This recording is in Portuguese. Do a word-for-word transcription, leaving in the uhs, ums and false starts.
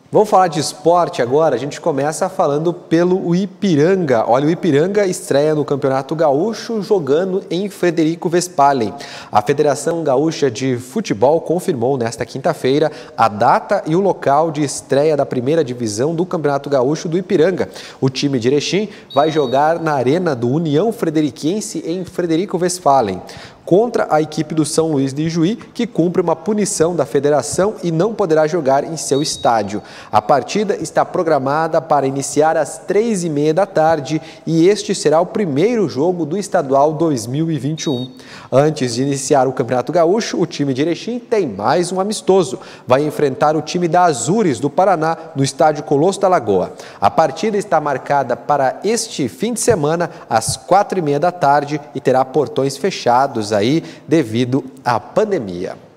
Vamos falar de esporte agora. A gente começa falando pelo Ipiranga. Olha, o Ipiranga estreia no Campeonato Gaúcho jogando em Frederico Westphalen. A Federação Gaúcha de Futebol confirmou nesta quinta-feira a data e o local de estreia da primeira divisão do Campeonato Gaúcho do Ipiranga. O time de Erechim vai jogar na Arena do União Frederiquense em Frederico Westphalen, contra a equipe do São Luís de Ijuí, que cumpre uma punição da federação e não poderá jogar em seu estádio. A partida está programada para iniciar às três e meia da tarde e este será o primeiro jogo do Estadual dois mil e vinte e um. Antes de iniciar o Campeonato Gaúcho, o time de Erechim tem mais um amistoso. Vai enfrentar o time da Azures do Paraná no estádio Colosso da Lagoa. A partida está marcada para este fim de semana às quatro e meia da tarde e terá portões fechados aí devido à pandemia.